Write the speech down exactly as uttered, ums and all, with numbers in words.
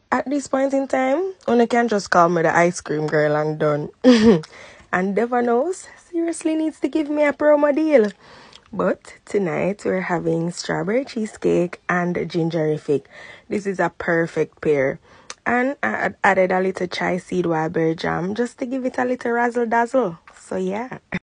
At this point in time, one can just call me the ice cream girl and done. And Devon knows seriously needs to give me a promo deal. But tonight we're having strawberry cheesecake and gingerific. This is a perfect pair. And I added a little chai seed wild berry jam just to give it a little razzle dazzle. So yeah.